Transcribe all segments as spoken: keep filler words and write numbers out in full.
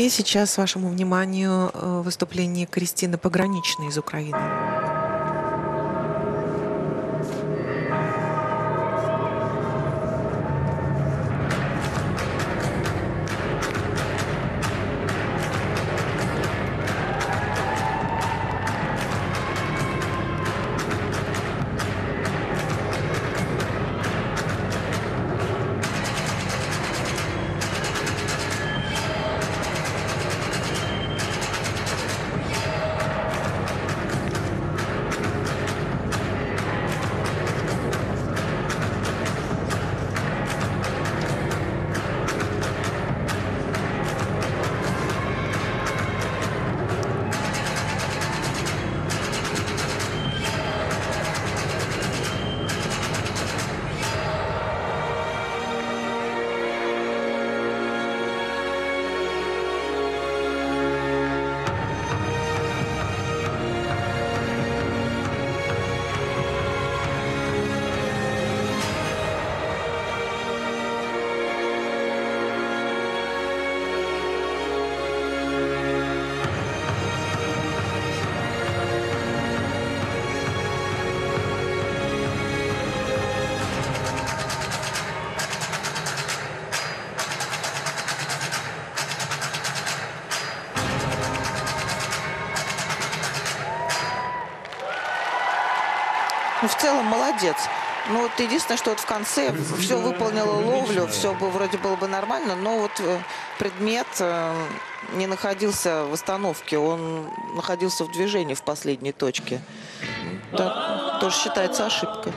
И сейчас вашему вниманию э, выступление Кристины Пограничной из Украины. Ну, в целом молодец. Ну, вот единственное, что вот в конце все выполнила ловлю, все бы вроде было бы нормально, но вот предмет не находился в остановке, он находился в движении в последней точке. Да, тоже считается ошибкой.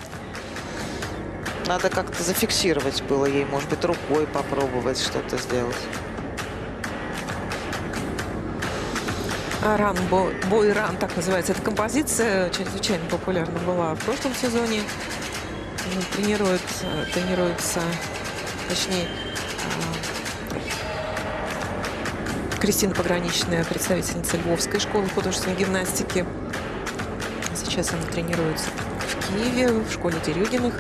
Надо как-то зафиксировать было ей, может быть, рукой попробовать что-то сделать. Ран, бой ран, так называется эта композиция, чрезвычайно популярна была в прошлом сезоне. Тренируется, тренируется, точнее, Кристина Пограничная, представительница Львовской школы художественной гимнастики. Сейчас она тренируется в Киеве, в школе Дерюгиных.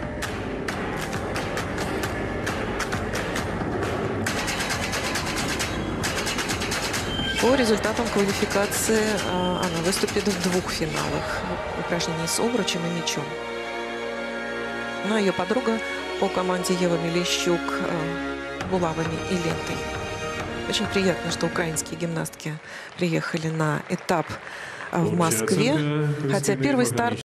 По результатам квалификации она выступит в двух финалах упражнений с обручем и мячом. Ну а ее подруга по команде Ева Мелещук булавами и лентой. Очень приятно, что украинские гимнастки приехали на этап в Москве, хотя первый старт